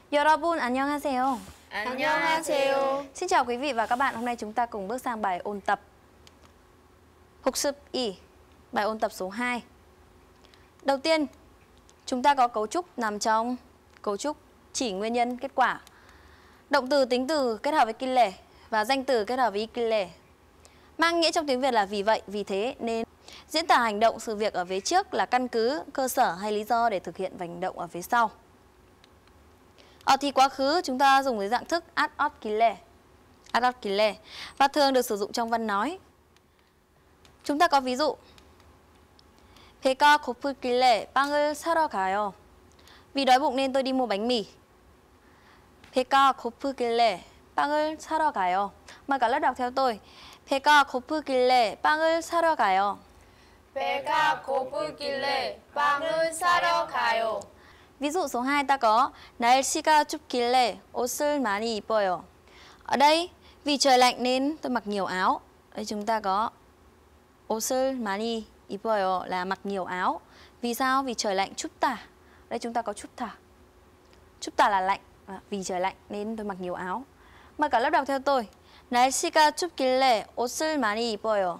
여러분 안녕하세요. 안녕하세요. Xin chào quý vị và các bạn. Hôm nay chúng ta cùng bước sang bài ôn tập 복습 2, bài ôn tập số 2. Đầu tiên, chúng ta có cấu trúc nằm trong cấu trúc chỉ nguyên nhân kết quả. Động từ tính từ kết hợp với kille và danh từ kết hợp với kille. Mang nghĩa trong tiếng Việt là vì vậy, vì thế nên diễn tả hành động sự việc ở phía trước là căn cứ, cơ sở hay lý do để thực hiện hành động ở phía sau. Ở thì quá khứ chúng ta dùng dưới dạng thức ad kille và thường được sử dụng trong văn nói. Chúng ta có ví dụ 배가 고프길래 빵을 사러 가요. Vì đói bụng nên tôi đi mua bánh mì. 배가 고프길래 빵을 사러 가요. Mời cả lớp đọc theo tôi. 배가 고프길래 빵을 사러 가요. 배가 고프길래 빵을 사러 가요. Ví dụ số 2 ta có 날씨가 춥길래 옷을 많이 입어요. Ở đây vì trời lạnh nên tôi mặc nhiều áo. Đây chúng ta có 옷을 많이 입어요 là mặc nhiều áo. Vì sao? Vì trời lạnh 춥다. Đây chúng ta có 춥다. 춥다 là lạnh. Vì trời lạnh nên tôi mặc nhiều áo. Mời cả lớp đọc theo tôi. 날씨가 춥길래 옷을 많이 입어요.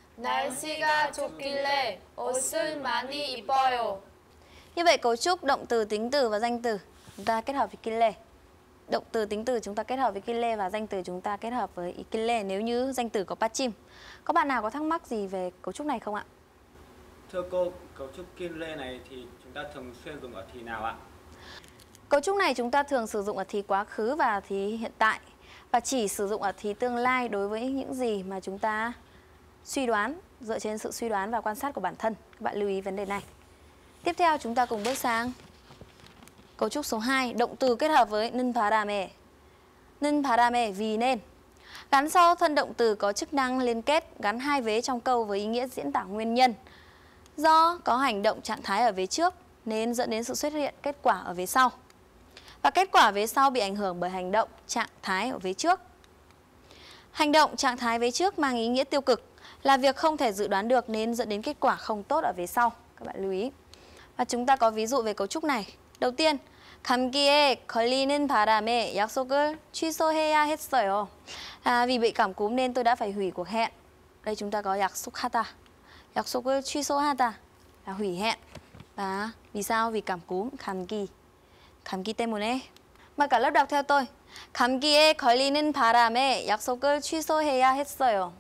날씨가 춥길래 옷을 많이 입어요. Như vậy cấu trúc động từ, tính từ và danh từ chúng ta kết hợp với kille. Động từ, tính từ chúng ta kết hợp với kille và danh từ chúng ta kết hợp với kille nếu như danh từ có 받침. Có bạn nào có thắc mắc gì về cấu trúc này không ạ? Thưa cô, cấu trúc kille này thì chúng ta thường xuyên dùng ở thì nào ạ? Cấu trúc này chúng ta thường sử dụng ở thì quá khứ và thì hiện tại và chỉ sử dụng ở thì tương lai đối với những gì mà chúng ta suy đoán, dựa trên sự suy đoán và quan sát của bản thân. Các bạn lưu ý vấn đề này. Tiếp theo chúng ta cùng bước sang cấu trúc số 2, động từ kết hợp với 는 바람에. 는 바람에 vì nên. Gắn sau thân động từ có chức năng liên kết, gắn hai vế trong câu với ý nghĩa diễn tả nguyên nhân. Do có hành động trạng thái ở vế trước nên dẫn đến sự xuất hiện kết quả ở vế sau. Và kết quả vế sau bị ảnh hưởng bởi hành động trạng thái ở vế trước. Hành động trạng thái vế trước mang ý nghĩa tiêu cực, là việc không thể dự đoán được nên dẫn đến kết quả không tốt ở vế sau. Các bạn lưu ý. Và chúng ta có ví dụ về cấu trúc này. Đầu tiên, 감기에 걸리는 바람에 약속을 취소해야 했어요. Vì bị cảm cúm nên tôi đã phải hủy cuộc hẹn. Đây chúng ta có 약속하다. 약속을 취소하다 là hủy hẹn. Và vì sao? Vì cảm cúm, 감기. 감기 때문에. Mời cả lớp đọc theo tôi. 감기에 걸리는 바람에 약속을 취소해야 했어요.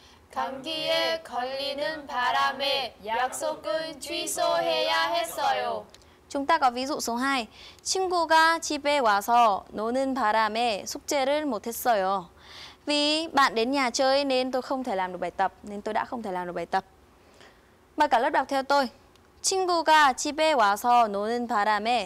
감기에 걸리는 바람에 약속을 취소해야 했어요. chúng ta có ví dụ số 2. 친구가 집에 와서 노는 바람에 숙제를 못했어요. Vì bạn đến nhà chơi nên tôi không thể làm được bài tập, nên tôi đã không thể làm được bài tập. Mời cả lớp đọc theo tôi. 친구가 집에 와서 노는 바람에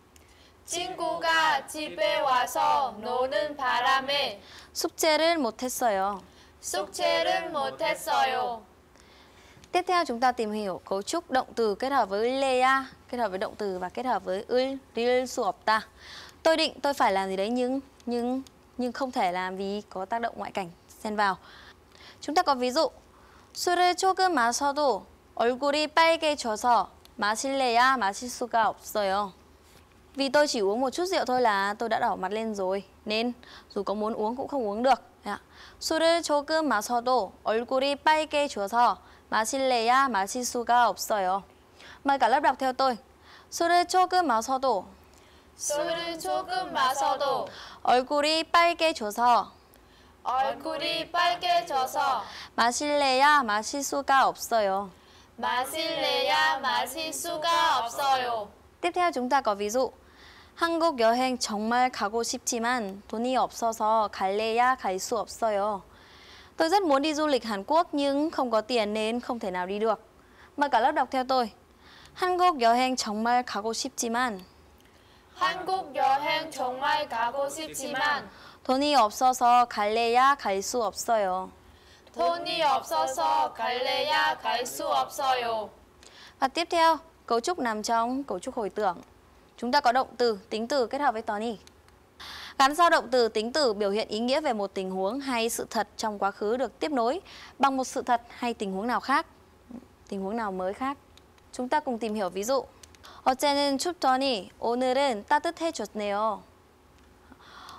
친구가 집에 와서 노는 바람에 숙제를 못했어요. 숙제를 못했어요. Tiếp theo chúng ta tìm hiểu cấu trúc động từ kết hợp với leya, kết hợp với động từ và kết hợp với 을 수 없다. Tôi định tôi phải làm gì đấy nhưng không thể làm vì có tác động ngoại cảnh xen vào. Chúng ta có ví dụ 술을 조금 마셔도 얼굴이 빨개져서 마실래야 마실 수가 없어요. Vì tôi chỉ uống một chút rượu thôi là tôi đã đỏ mặt lên rồi, nên dù có muốn uống cũng không uống được. 술을 조금 마셔도 얼굴이 빨개져서 마실래야 마실 수가 없어요. Mời cả lớp đọc theo tôi. 술을 조금 마셔도 술을 조금 마셔도 얼굴이 빨개져서 얼굴이 빨개져서 마실래야 마실 수가 없어요. 마실래야 마실 수가 없어요. Tiếp theo chúng ta có ví dụ 한국 여행 정말 가고 싶지만 돈이 없어서 갈래야 갈 수 없어요. Tôi rất muốn đi du lịch Hàn Quốc nhưng không có tiền nên không thể nào đi được. Mời cả lớp đọc theo tôi. 한국 여행 정말 가고 싶지만 한국 여행 정말 가고 싶지만 돈이 없어서 갈래야 갈 수 없어요. 돈이 없어서 갈래야 갈 수 없어요. Và tiếp theo, cấu trúc nằm trong cấu trúc hồi tưởng. Chúng ta có động từ, tính từ kết hợp với tony. Gắn sau động từ, tính từ biểu hiện ý nghĩa về một tình huống hay sự thật trong quá khứ được tiếp nối bằng một sự thật hay tình huống nào khác, tình huống nào mới khác. Chúng ta cùng tìm hiểu ví dụ. 어제는 춥더니 오늘은 따뜻해졌네요.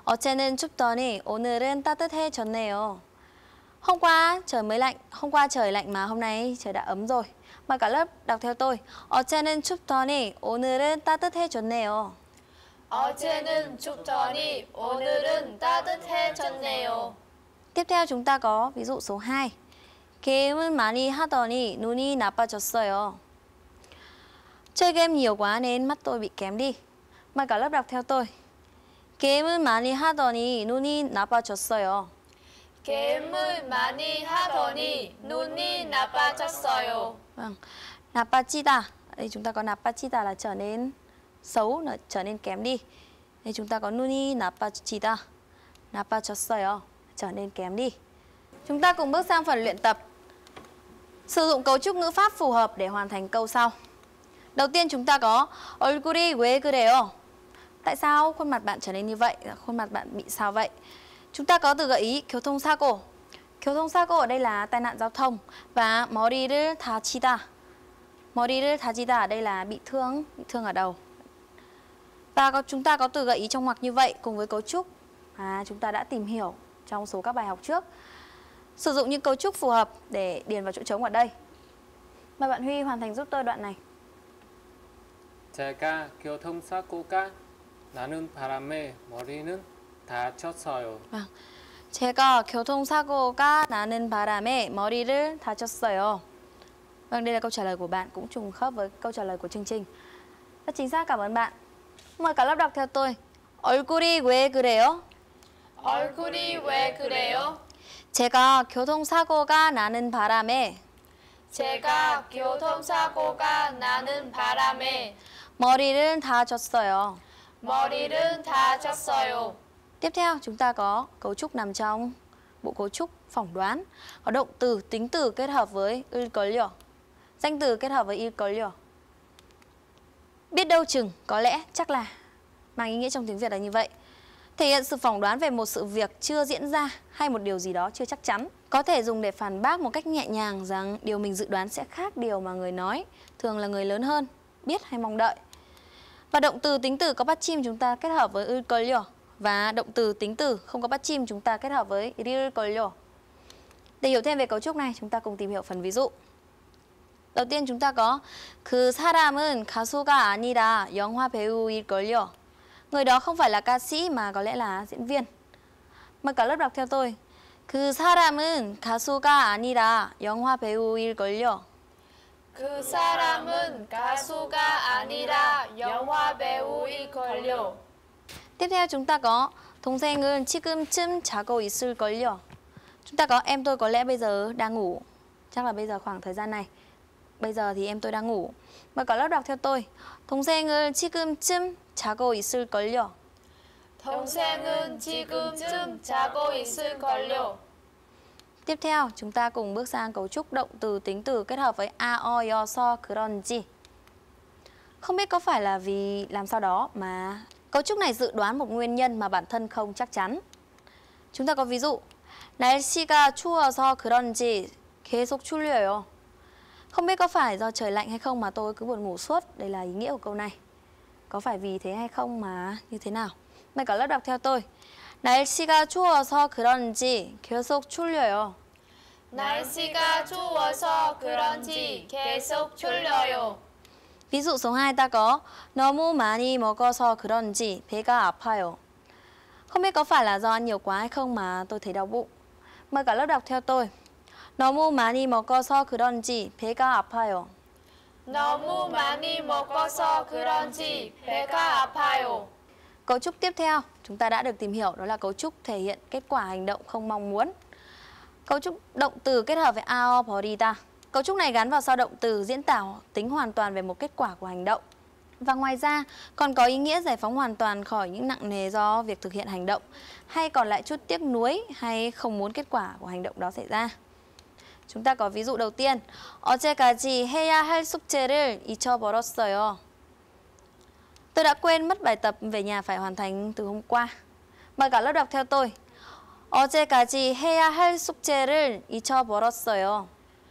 어제는 춥더니 오늘은 따뜻해졌네요. Hôm qua trời mới lạnh, hôm qua trời lạnh mà hôm nay trời đã ấm rồi. Mời cả lớp đọc theo tôi. 어제는 춥더니 오늘은 따뜻해졌네요. 어제는 춥더니 오늘은 따뜻해졌네요. Tiếp theo chúng ta có ví dụ số 2. 게임을 많이 하더니 눈이 나빠졌어요. Chơi game nhiều quá nên mắt tôi bị kém đi. Mời cả lớp đọc theo tôi. 게임을 많이 하더니 눈이 나빠졌어요. 게임을 많이 하더니 눈이 나빠졌어요. Vâng. 나빠지다. Ở đây chúng ta có 나빠지다 là trở nên xấu, trở nên kém đi. Đây chúng ta có 눈이 나빠지다. 나빠졌어요. Trở nên kém đi. Chúng ta cùng bước sang phần luyện tập. Sử dụng cấu trúc ngữ pháp phù hợp để hoàn thành câu sau. Đầu tiên chúng ta có 얼굴이 왜 그래요? Tại sao khuôn mặt bạn trở nên như vậy? Khuôn mặt bạn bị sao vậy? Chúng ta có từ gợi ý 교통사고. 교통사고 ở đây là tai nạn giao thông. Và 머리를 다치다. 머리를 다치다 ở đây là bị thương ở đầu. Và chúng ta có từ gợi ý trong ngoặc như vậy cùng với cấu trúc mà chúng ta đã tìm hiểu trong số các bài học trước. Sử dụng những cấu trúc phù hợp để điền vào chỗ trống ở đây. Mời bạn Huy hoàn thành giúp tôi đoạn này. 제가 교통사고가 나는 바람에 머리는 다쳤어요. Vâng. 제가 교통사고가 나는 바람에 머리를 다쳤어요. Vâng, đây là câu trả lời của bạn, cũng trùng khớp với câu trả lời của chương trình. Rất chính xác, cảm ơn bạn. Mời cả lớp đọc theo tôi. 얼굴이 왜 그래요? 얼굴이 왜 그래요? 제가 교통사고가 나는 바람에 제가 교통사고가 나는 바람에 머리를 다쳤어요. 머리를 다쳤어요. Tiếp theo chúng ta có cấu trúc nằm trong bộ cấu trúc phỏng đoán. Có động từ, tính từ kết hợp với 일걸요. Danh từ kết hợp với 일걸요. Biết đâu chừng, có lẽ, chắc là. Mang ý nghĩa trong tiếng Việt là như vậy. Thể hiện sự phỏng đoán về một sự việc chưa diễn ra hay một điều gì đó chưa chắc chắn. Có thể dùng để phản bác một cách nhẹ nhàng rằng điều mình dự đoán sẽ khác điều mà người nói, thường là người lớn hơn, biết hay mong đợi. Và động từ tính từ có bắt chim chúng ta kết hợp với 일걸요. Và động từ tính từ không có bắt chim chúng ta kết hợp với 일걸요. Để hiểu thêm về cấu trúc này, chúng ta cùng tìm hiểu phần ví dụ. Đầu tiên chúng ta có 그 사람은 가수가 아니라 영화 배우일걸요. Người đó không phải là ca sĩ mà có lẽ là diễn viên. Mời cả lớp đọc theo tôi. 그 사람은 가수가 아니라 영화 배우일걸요. 그 사람은 가수가 아니라 영화 배우일걸요. Tiếp theo chúng ta có 동생은 지금쯤 자고 있을걸요. Chúng ta có em tôi có lẽ bây giờ đang ngủ. Chắc là bây giờ khoảng thời gian này. Bây giờ thì em tôi đang ngủ. Mời cả lớp đọc theo tôi. 동생은 지금쯤 자고 있을걸요. 동생은 지금쯤 자고 있을걸요. Tiếp theo chúng ta cùng bước sang cấu trúc động từ tính từ kết hợp với 아어여서 그런지. Không biết có phải là vì làm sao đó mà cấu trúc này dự đoán một nguyên nhân mà bản thân không chắc chắn. Chúng ta có ví dụ 날씨가 추워서 그런지 계속 졸려요. Không biết có phải do trời lạnh hay không mà tôi cứ buồn ngủ suốt. Đây là ý nghĩa của câu này. Có phải vì thế hay không mà như thế nào? Mời cả lớp đọc theo tôi. 날씨가 추워서 그런지 계속 졸려요. 날씨가 추워서 그런지 계속 졸려요. ví dụ số 2 ta có 너무 많이 먹어서 그런지 배가 아파요. Không biết có phải là do ăn nhiều quá hay không mà tôi thấy đau bụng. Mời cả lớp đọc theo tôi. 너무 많이 먹어서 그런지 배가 아파요. 너무 많이 먹어서 그런지 배가 아파요. Cấu trúc tiếp theo chúng ta đã được tìm hiểu, đó là cấu trúc thể hiện kết quả hành động không mong muốn. Cấu trúc động từ kết hợp với ao 버리다. Cấu trúc này gắn vào sau động từ diễn tả tính hoàn toàn về một kết quả của hành động. Và ngoài ra còn có ý nghĩa giải phóng hoàn toàn khỏi những nặng nề do việc thực hiện hành động, hay còn lại chút tiếc nuối hay không muốn kết quả của hành động đó xảy ra. Chúng ta có ví dụ đầu tiên. 어제까지 해야 할 숙제를 잊어버렸어요. Tôi đã quên mất bài tập về nhà phải hoàn thành từ hôm qua. Mời cả lớp đọc theo tôi. 어제까지 해야 할 숙제를 잊어버렸어요.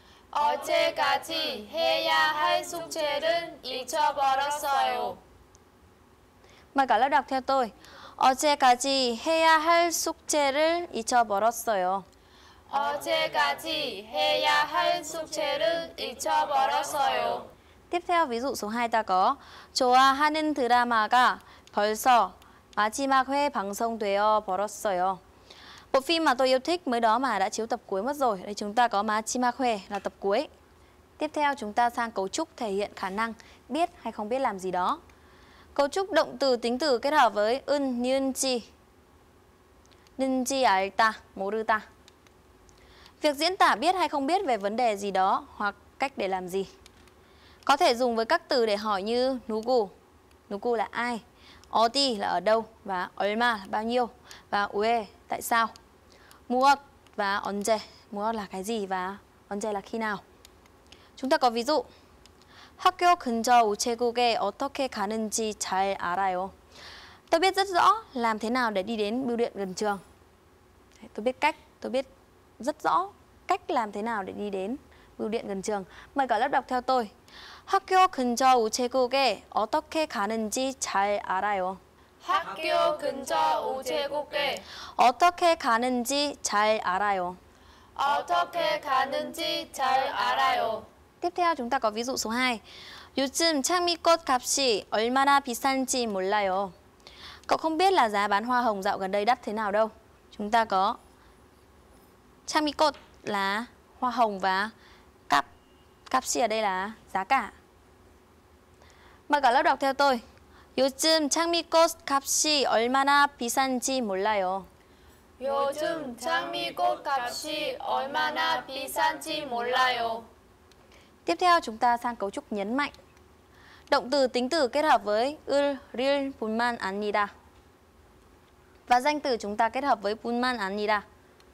어제까지 해야 할 숙제를 잊어버렸어요. Mời cả lớp đọc theo tôi. 어제까지 해야 할 숙제를 잊어버렸어요. 어제까지 해야 할 숙제를 잊어버렸어요. Tiếp theo ví dụ số 2 ta có 좋아하는 드라마가 벌써 마지막 회 방송되어 버렸어요. Bộ phim mà tôi yêu thích mới đó mà đã chiếu tập cuối mất rồi. Đây chúng ta có 마지막 회 là tập cuối. Tiếp theo chúng ta sang cấu trúc thể hiện khả năng biết hay không biết làm gì đó. Cấu trúc động từ tính từ kết hợp với 은, 니은, 지. 는지 알다, 모르다. Việc diễn tả biết hay không biết về vấn đề gì đó hoặc cách để làm gì. Có thể dùng với các từ để hỏi như 누구. 누구 là ai, 어디 là ở đâu và 얼마 là bao nhiêu và 왜 tại sao. 무엇 và 언제. 무엇 là cái gì và 언제 là khi nào. Chúng ta có ví dụ. 학교 근처 우체국에 어떻게 가는지 잘 알아요. Tôi biết rất rõ làm thế nào để đi đến bưu điện gần trường. Tôi biết cách, tôi biết rất rõ cách làm thế nào để đi đến bưu điện gần trường. Mời cả lớp đọc theo tôi. 학교 근처 우체국에 어떻게 가는지 잘 알아요. 학교 근처 우체국에 어떻게 가는지 잘 알아요. 어떻게 가는지 잘 알아요. Tiếp theo chúng ta có ví dụ số 2. 요즘 장미꽃 값이 얼마나 비싼지 몰라요. Cậu không biết là giá bán hoa hồng dạo gần đây đắt thế nào đâu. Chúng ta có 장미꽃 là hoa hồng và 값이 ở đây là giá cả. Mời cả lớp đọc theo tôi. 요즘 장미꽃 값이 얼마나 비싼지 몰라요. 요즘 장미꽃 값이 얼마나 비싼지 몰라요. Tiếp theo chúng ta sang cấu trúc nhấn mạnh. Động từ tính từ kết hợp với 을, 릴, 뿐만 아니라. Và danh từ chúng ta kết hợp với 뿐만 아니라.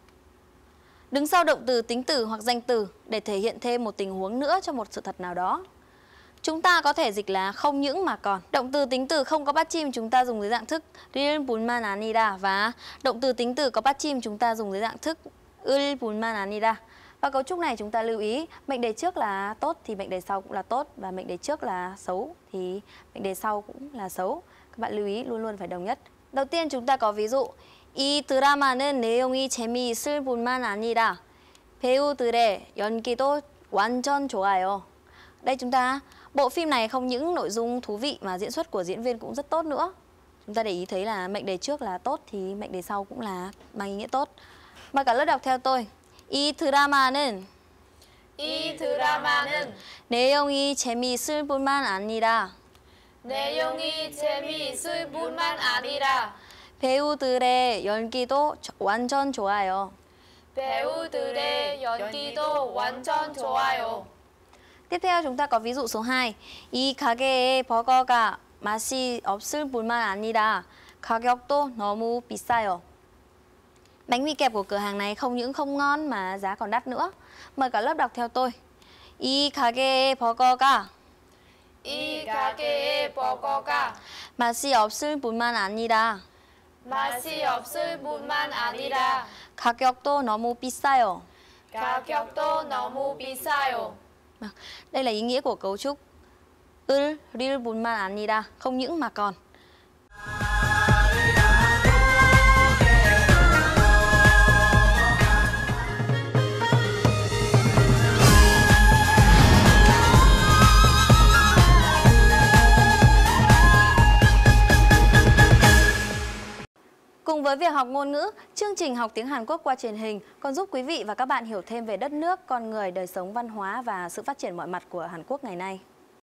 Đứng sau động từ tính từ hoặc danh từ để thể hiện thêm một tình huống nữa cho một sự thật nào đó. Chúng ta có thể dịch là không những mà còn. Động từ tính từ không có bắt chim chúng ta dùng dưới dạng thức 릴, 뿐만 아니라 và động từ tính từ có bắt chim chúng ta dùng dưới dạng thức 을, 뿐만 아니라. Và cấu trúc này chúng ta lưu ý mệnh đề trước là tốt thì mệnh đề sau cũng là tốt và mệnh đề trước là xấu thì mệnh đề sau cũng là xấu. Các bạn lưu ý luôn luôn phải đồng nhất. Đầu tiên chúng ta có ví dụ 이 드라마는 내용이 재미있을 뿐만 아니라 배우들의 연기도 완전 좋아요. Đây chúng ta bộ phim này không những nội dung thú vị mà diễn xuất của diễn viên cũng rất tốt nữa. Chúng ta để ý thấy là mệnh đề trước là tốt thì mệnh đề sau cũng là mang ý nghĩa tốt. Mời cả lớp đọc theo tôi. 이 드라마는 내용이 재미있을 뿐만 아니라 배우들의 연기도 완전 좋아요. 배우들의 연기도 완전 좋아요. Tiếp theo chúng ta có ví dụ số 2. 이 가게의 버거가 맛이 없을 뿐만 아니라 가격도 너무 비싸요. Bánh mì kẹp của cửa hàng này không những không ngon mà giá còn đắt nữa. Mời cả lớp đọc theo tôi. 이 가게의 버거가 맛이 없을 뿐만 아니라 가격도 너무 비싸요. Đây là ý nghĩa của cấu trúc 을, 릴, 뿐만 아니라, không những mà còn. Cùng với việc học ngôn ngữ, chương trình học tiếng Hàn Quốc qua truyền hình còn giúp quý vị và các bạn hiểu thêm về đất nước, con người, đời sống, văn hóa và sự phát triển mọi mặt của Hàn Quốc ngày nay.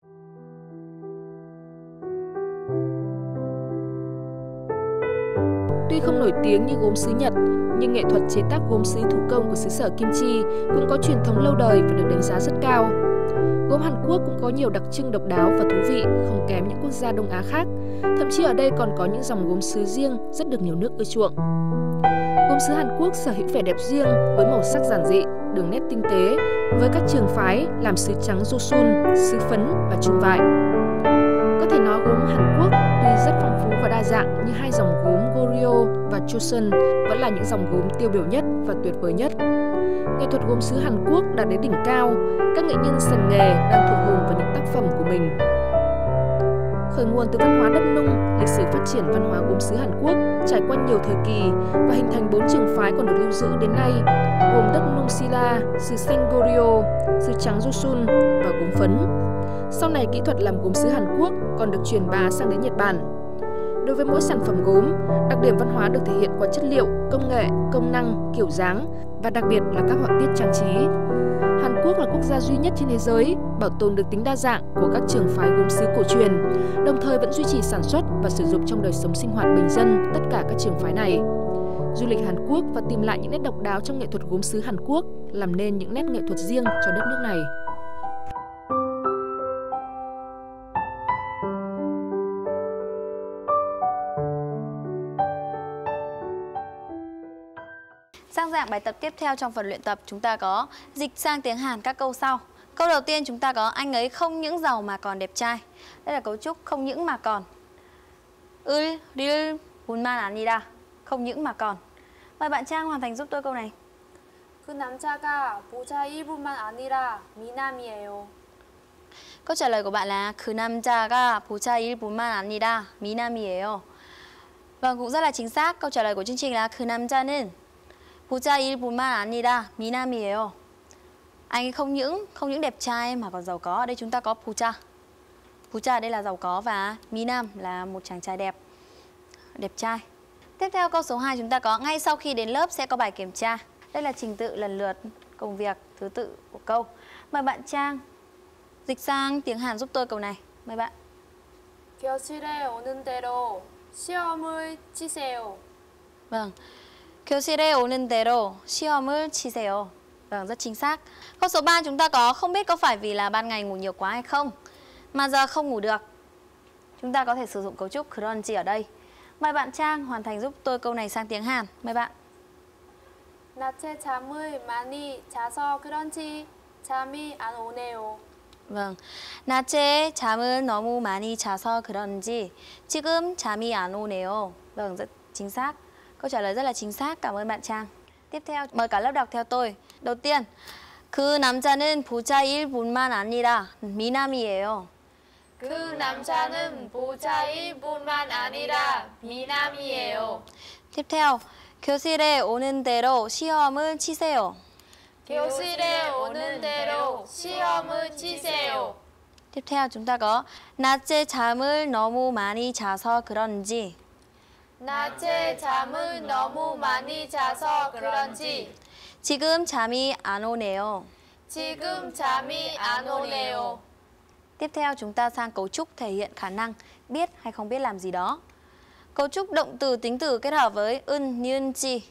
Tuy không nổi tiếng như gốm sứ Nhật, nhưng nghệ thuật chế tác gốm sứ thủ công của xứ sở Kim Chi cũng có truyền thống lâu đời và được đánh giá rất cao. Gốm Hàn Quốc cũng có nhiều đặc trưng độc đáo và thú vị, không kém những quốc gia Đông Á khác. Thậm chí ở đây còn có những dòng gốm sứ riêng rất được nhiều nước ưa chuộng. Gốm sứ Hàn Quốc sở hữu vẻ đẹp riêng với màu sắc giản dị, đường nét tinh tế, với các trường phái làm sứ trắng Joseon, sứ phấn và chum vại. Có thể nói gốm Hàn Quốc tuy rất phong phú và đa dạng, nhưng hai dòng gốm Goryeo và Chosun vẫn là những dòng gốm tiêu biểu nhất và tuyệt vời nhất. Nghệ thuật gốm sứ Hàn Quốc đạt đến đỉnh cao, các nghệ nhân sành nghề đang thụ hưởng vào những tác phẩm của mình. Khởi khởi nguồn từ văn hóa đất nung, lịch sử phát triển văn hóa gốm sứ Hàn Quốc trải qua nhiều thời kỳ và hình thành 4 trường phái còn được lưu giữ đến nay, gồm đất nung Silla, sứ xanh Goryeo, sứ trắng Joseon và gốm phấn. Sau này, kỹ thuật làm gốm sứ Hàn Quốc còn được truyền bá sang đến Nhật Bản. Đối với mỗi sản phẩm gốm, đặc điểm văn hóa được thể hiện qua chất liệu, công nghệ, công năng, kiểu dáng và đặc biệt là các họa tiết trang trí. Hàn Quốc là quốc gia duy nhất trên thế giới bảo tồn được tính đa dạng của các trường phái gốm sứ cổ truyền, đồng thời vẫn duy trì sản xuất và sử dụng trong đời sống sinh hoạt bình dân tất cả các trường phái này. Du lịch Hàn Quốc và tìm lại những nét độc đáo trong nghệ thuật gốm sứ Hàn Quốc làm nên những nét nghệ thuật riêng cho đất nước này. Sang dạng bài tập tiếp theo trong phần luyện tập, chúng ta có dịch sang tiếng Hàn các câu sau. Câu đầu tiên chúng ta có anh ấy không những giàu mà còn đẹp trai. Đây là cấu trúc không những mà còn. 을 뿐만 아니라. Không những mà còn. Mời bạn Trang hoàn thành giúp tôi câu này. 그 남자가 모자 일부만 아니라 미남이에요. Câu trả lời của bạn là 그 남자가 보자 일뿐만 아니라 미남이에요. Vâng, cũng rất là chính xác. Câu trả lời của chương trình là 그 남자는 보자 일뿐만 아니라 미남이에요. Anh ấy không những đẹp trai mà còn giàu có. Ở đây chúng ta có 보자. 보자 đây là giàu có và 미남 là một chàng trai đẹp trai. Tiếp theo câu số 2 chúng ta có ngay sau khi đến lớp sẽ có bài kiểm tra. Đây là trình tự lần lượt công việc thứ tự của câu. Mời bạn Trang dịch sang tiếng Hàn giúp tôi câu này. Mời bạn. 교실에 오는 대로 시험을 치세요. Vâng. 교실에 오는 대로 시험을 치세요. Vâng, rất chính xác. Câu số 3 chúng ta có không biết có phải vì là ban ngày ngủ nhiều quá hay không mà giờ không ngủ được. Chúng ta có thể sử dụng cấu trúc 그런지 ở đây. Mời bạn Trang hoàn thành giúp tôi câu này sang tiếng Hàn. Mời bạn. 낮에 잠을 많이 자서 그런지 잠이 안 오네요. Vâng. 낮에 잠을 너무 많이 자서 그런지 지금 잠이 안 오네요. Vâng, rất chính xác. Câu trả lời rất là chính xác. Cảm ơn bạn Trang. Tiếp theo, mời cả lớp đọc theo tôi. Đầu tiên, 그 남자는 보자일뿐만 아니라 미남이에요. 그 남자는 보자일뿐만 아니라 미남이에요. tiếp theo, 교실에 오는 대로 시험을 치세요. 교실에 오는 대로 시험을 치세요. tiếp theo chúng ta có 낮에 잠을 너무 많이 자서 그런지. 낮에 잠을 너무 많이 자서 그런지 지금 잠이 안 오네요. 지금 잠이 안 오네요. Tiếp theo chúng ta sang cấu trúc thể hiện khả năng biết hay không biết làm gì đó. Cấu trúc động từ tính từ kết hợp với 은, 니은, 지.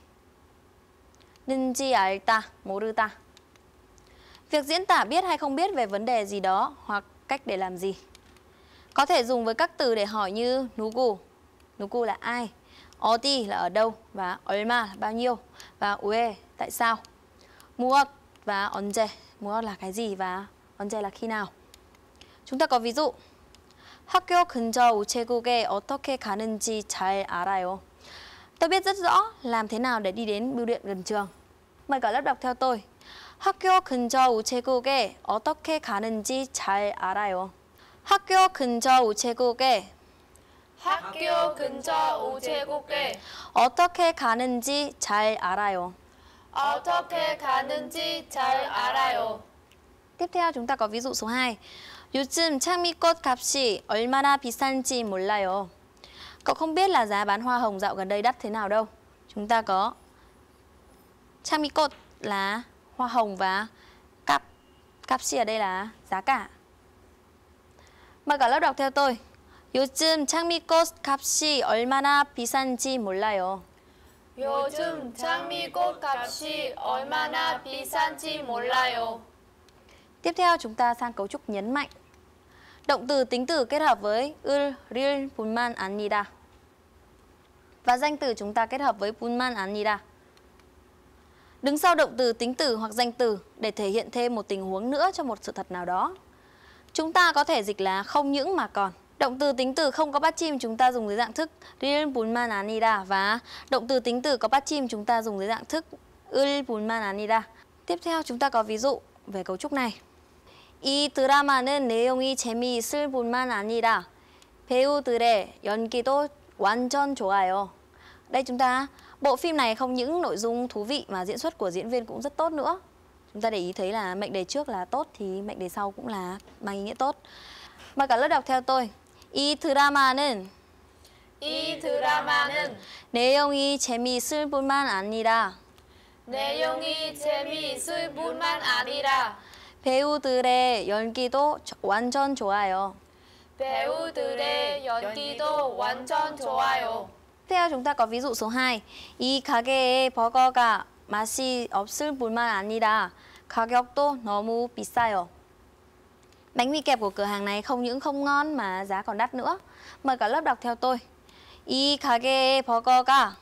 는지 알다, 모르다. Việc diễn tả biết hay không biết về vấn đề gì đó hoặc cách để làm gì. Có thể dùng với các từ để hỏi như 누구. 누구 là ai, 어디 là ở đâu và 얼마 là bao nhiêu và 왜 tại sao. 무엇 và 언제, 무엇 là cái gì và 언제 là khi nào. chúng ta có ví dụ. 학교 근처 우체국에 어떻게 가는지 잘 알아요. Tôi biết rất rõ làm thế nào để đi đến bưu điện gần trường. Mời cả lớp đọc theo tôi. 학교 근처 우체국에 어떻게 가는지 잘 알아요. 학교 근처 우체국에 학교 근처 우체국에 어떻게 가는지 잘 알아요. 어떻게 가는지 잘 알아요. Tiếp theo chúng ta có ví dụ số 2. 요즘 장미꽃 값이 얼마나 비싼지 몰라요. Cậu không biết là giá bán hoa hồng dạo gần đây đắt thế nào đâu. Chúng ta có 장미꽃 là hoa hồng và 값이 ở đây là giá cả. Mời cả lớp đọc theo tôi. 요즘 장미꽃 값이 얼마나 비싼지 몰라요. 요즘 장미꽃 값이 얼마나 비싼지 몰라요. Tiếp theo chúng ta sang cấu trúc nhấn mạnh. Động từ tính từ kết hợp với 을, 릴, 뿐만 아니라. Và danh từ chúng ta kết hợp với 뿐만 아니라. Đứng sau động từ tính từ hoặc danh từ để thể hiện thêm một tình huống nữa cho một sự thật nào đó. Chúng ta có thể dịch là không những mà còn. Động từ tính từ không có bắt chim chúng ta dùng dưới dạng thức 릴, 뿐만 아니라 và động từ tính từ có bắt chim chúng ta dùng dưới dạng thức 을, 뿐만 아니라. Tiếp theo chúng ta có ví dụ về cấu trúc này. 이 드라마는 내용이 재미있을 뿐만 아니라 배우들의 연기도 완전 좋아요. Đây chúng ta, bộ phim này không những nội dung thú vị mà diễn xuất của diễn viên cũng rất tốt nữa. Chúng ta để ý thấy là mệnh đề trước là tốt thì mệnh đề sau cũng là mang ý nghĩa tốt. Mời cả lớp đọc theo tôi. 이 드라마는 내용이 재미있을 뿐만 아니라 내용이 재미있을 뿐만 아니라 배우들의 연기도 완전 좋아요. 배우들의 연기도 완전 좋아요. Tiếp theo chúng ta có ví dụ số 2. 이 가게의 버거가 맛이 없을 뿐만 아니라 가격도 너무 비싸요. Bánh mì kẹp của cửa hàng này không những không ngon mà giá còn đắt nữa. Mời cả lớp đọc theo tôi. 이 가게의 버거가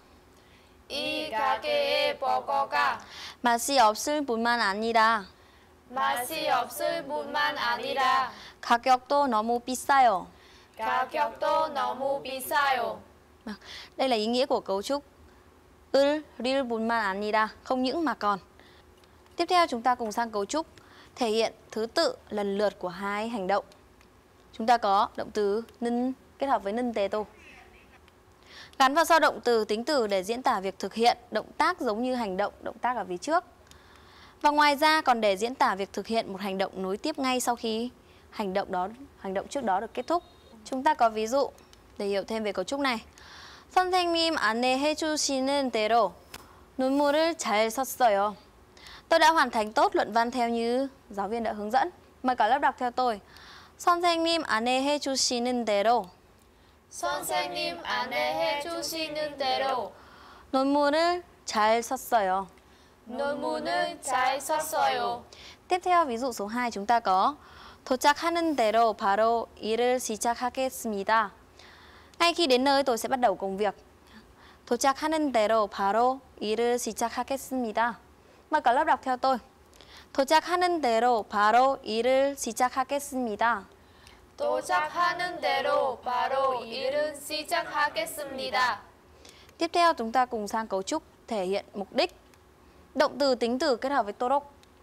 이 가게의 버거가 맛이 없을 뿐만 아니라 맛이 없을 뿐만 아니라 가격도 너무 비싸요. 가격도 너무 비싸요. Đây là ý nghĩa của cấu trúc 을 릴 뿐만 아니라, không những mà còn. Tiếp theo chúng ta cùng sang cấu trúc thể hiện thứ tự lần lượt của hai hành động. Chúng ta có động từ 는 kết hợp với 는 대도. Gắn vào sau động từ tính từ để diễn tả việc thực hiện động tác giống như hành động, động tác ở phía trước. Và ngoài ra còn để diễn tả việc thực hiện một hành động nối tiếp ngay sau khi hành động trước đó được kết thúc. Chúng ta có ví dụ để hiểu thêm về cấu trúc này. 선생님 안내해 주시는 대로 논문을 잘 썼어요. Tôi đã hoàn thành tốt luận văn theo như giáo viên đã hướng dẫn. Mời cả lớp đọc theo tôi. 선생님 안내해 주시는 대로 선생님 안내해 주시는 대로 논문을 잘 썼어요. 논문을 잘 썼어요. Tiếp theo ví dụ số 2 chúng ta có 도착하는 대로 바로 일을 시작하겠습니다. Ngay khi đến nơi tôi sẽ bắt đầu công việc. 도착하는 대로 바로 일을 시작하겠습니다. Mời cả lớp đọc theo tôi. 도착하는 대로 바로 일을 시작하겠습니다. 도착하는 대로 바로 일을 시작하겠습니다. Tiếp theo chúng ta cùng sang cấu trúc thể hiện mục đích. Động từ tính từ kết hợp với 도록.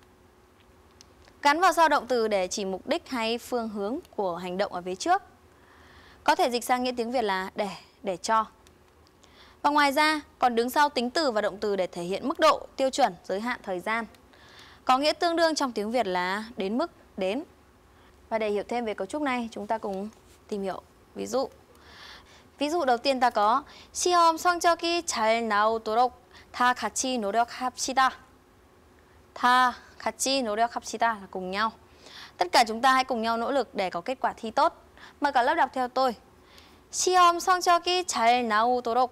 Gắn vào sau động từ để chỉ mục đích hay phương hướng của hành động ở phía trước. Có thể dịch sang nghĩa tiếng Việt là để cho. Và ngoài ra còn đứng sau tính từ và động từ để thể hiện mức độ, tiêu chuẩn, giới hạn, thời gian. Có nghĩa tương đương trong tiếng Việt là đến mức, đến. Và để hiểu thêm về cấu trúc này, chúng ta cùng tìm hiểu ví dụ. ví dụ đầu tiên ta có 시험 성적이 잘 나오도록 다 같이 노력합시다. 다 같이 노력합시다 là cùng nhau. Tất cả chúng ta hãy cùng nhau nỗ lực để có kết quả thi tốt. Mời cả lớp đọc theo tôi. 시험 성적이 잘 나오도록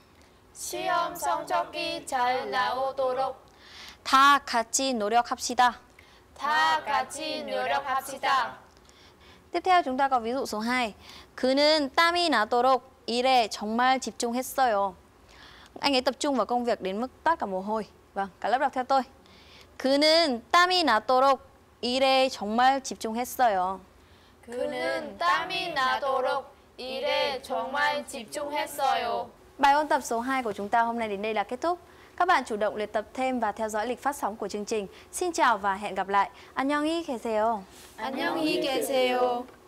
시험 성적이 잘 나오도록 다 같이 노력합시다. 다 같이 노력합시다. Tiếp theo chúng ta có ví dụ số 2. 그는 땀이 나도록 일에 정말 집중했어요. Anh ấy tập trung vào công việc đến mức toát cả mồ hôi. Vâng, cả lớp đọc theo tôi. 그는 땀이 나도록 일에 정말 집중했어요. 그는 땀이 나도록 일에 정말 집중했어요. Bài ôn tập số 2 của chúng ta hôm nay đến đây là kết thúc. Các bạn chủ động luyện tập thêm và theo dõi lịch phát sóng của chương trình. Xin chào và hẹn gặp lại. 안녕히 계세요. 안녕히 계세요.